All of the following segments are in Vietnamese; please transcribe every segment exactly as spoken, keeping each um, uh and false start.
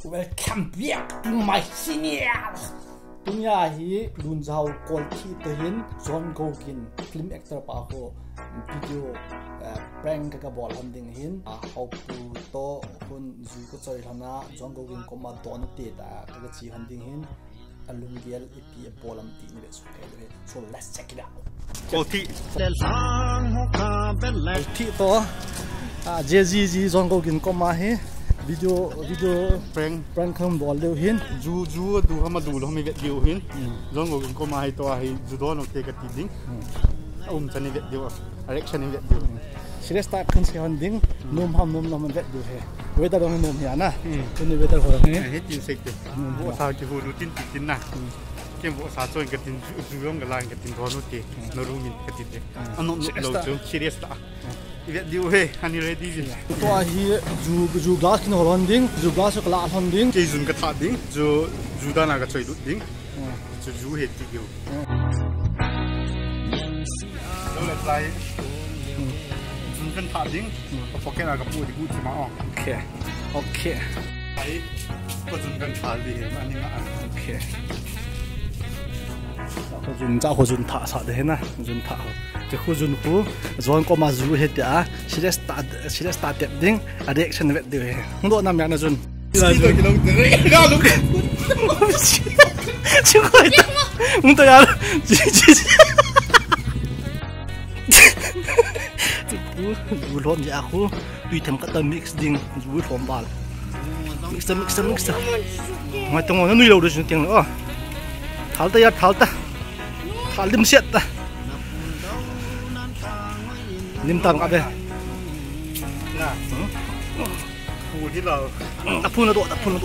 Welcome back to my channel. Dunia hi lunjau quality tehin John Gogin film actor pa ho video prank ka bol handing hin how to to hun zu ko choi hana John Gogin ko ma don te da ka chi handing hin alum gial ipi bolam ti ni so ke so let's check it out. Quality quality to a jg John Gogin ko ma he video video prank prank kham bol leu hin ju ju du hama du lo mi video hin John Gogin ko ma hai to hai ju do no te ka ti ding um chani video direction ni video serious ta khun se hon ding nom ham nom nom vet du he weather dong nom ya na ni weather ho he he tin sek te bo sa ki hu du tin tin na kem bo sa choi ka tin ju yong ga lang ka tin do no te no ru min ka ti te anom lo chu serious ta video he ani ready ji to hi ju ju glass kin hon ding ju glass ka la hon ding ke jun ka tha ding ju ju da na ka choi du ding ju ju he ti yo lo la play jun kan tha ding ko poket na ka pu di gu ti ma ong okay okay ai ko jun kan tha di ani ma okay ho jun cha ho jun tha sa de na jun tha te khu jun khu zon ko ma zu he ta serious start serious start ding reaction vet de he ndo nam ya na jun la jun ki long de ga lu chi ko ta un to ya ji ji du lom ya khu tùy thêm các tờ mix ding du lom bal mix mix mix ngoài tông nó nuôi lâu được tiếng nữa tháo ta ya tháo ta tháo lim xiết ta lim tăng ở đây nè phun đi là đã phun nó độ đã phun nó độ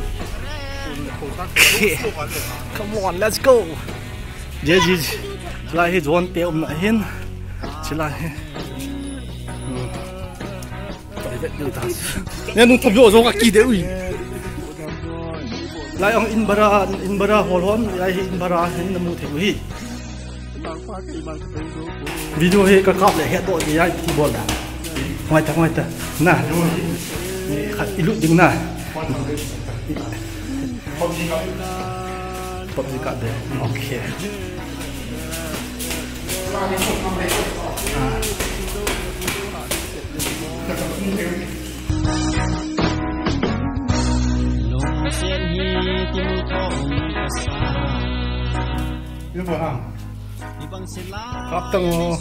come on let's go giờ gì lại hết dọn tiêu lại hết chỉ là nên nó thầm vô rồi các kỳ đấy ui lại ông in bara in bara hol hon lại in bara hình nằm theo hi video he các cặp lại hết đội thì ai thì bol ngoài ta ngoài ta nè khát ilu ding nè top gì cả đấy ok như vậy à? Cặp tầng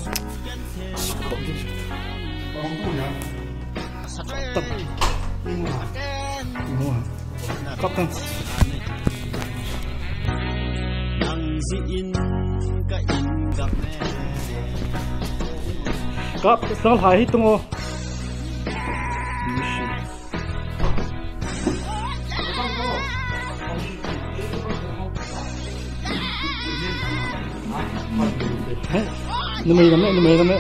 không đủ nhá. tập cặp tầng cặp tầng hai hít tung ô nó mày lắm đấy, nó mày lắm đấy,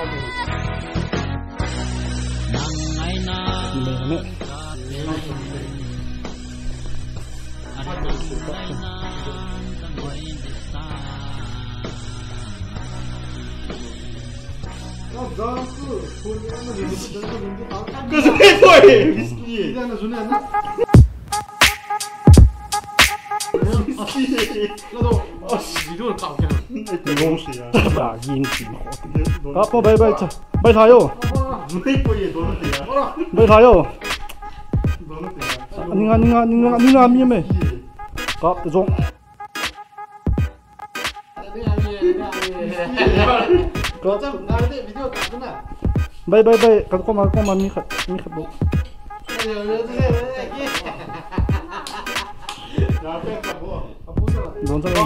nó mày lắm đấy. Cái gì vậy? Whisky. 이걸 까게 이공시야 나 인지 아빠 바이바이 자 빨리 가요 빨리 가요 안녕 안녕 안녕 안녕 안녕 가 좀 바이 바이 바이 갖고 말 거만 미카 미카 뭐 non so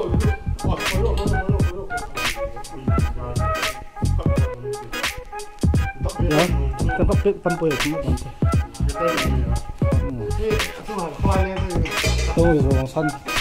ya tempat tempat ya cuma nanti oh itu san